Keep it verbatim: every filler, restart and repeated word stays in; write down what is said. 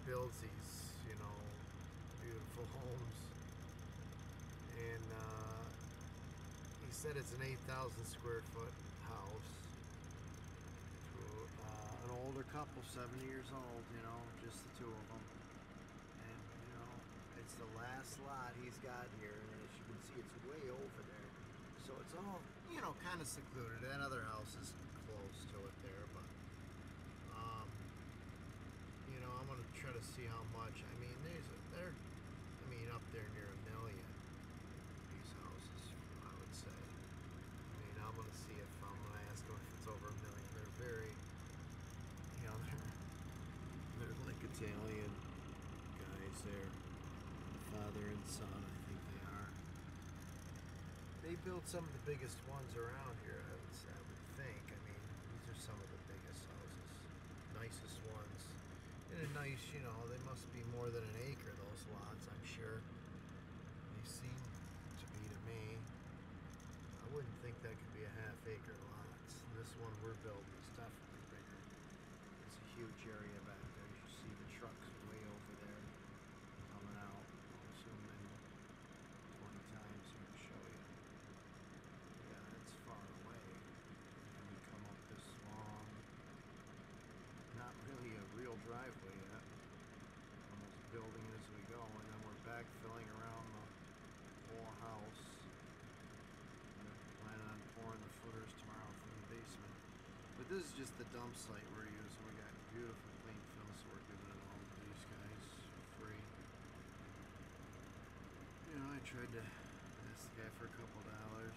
builds these, you know, beautiful homes. And uh, he said it's an eight thousand square foot house. To uh, an older couple, seventy years old, you know, just the two of them. And, you know, it's the last lot he's got here. And as you can see, it's way over there. So it's all, you know, kind of secluded. That other house is close to it there, but, um, you know, I'm going to try to see how much. I mean, there's a, they're, I mean, up there near a million, these houses, I would say. I mean, I'm going to see if I'm going to ask them if it's over a million. They're very, you know, they're, they're like Italian guys there. Father and son, I think they are. They built some of the biggest ones around here, I would say, I would think. I mean, these are some of the biggest houses, nicest ones. And a nice, you know, they must be more than an acre, those lots, I'm sure. They seem to be to me. I wouldn't think that could be a half acre lot. This one we're building is definitely bigger. It's a huge area back there. You see the trucks way over there coming out. I'll zoom in twenty times here to show you. Yeah, it's far away. And we come up this long, not really a real driveway yet. Almost building as we go, and then we're backfilling around the whole house. We're planning on pouring the footers tomorrow from the basement. But this is just the dump site we're using. We got beautiful clean fill, so we're giving it all to these guys for free. You know, I tried to ask the guy for a couple dollars.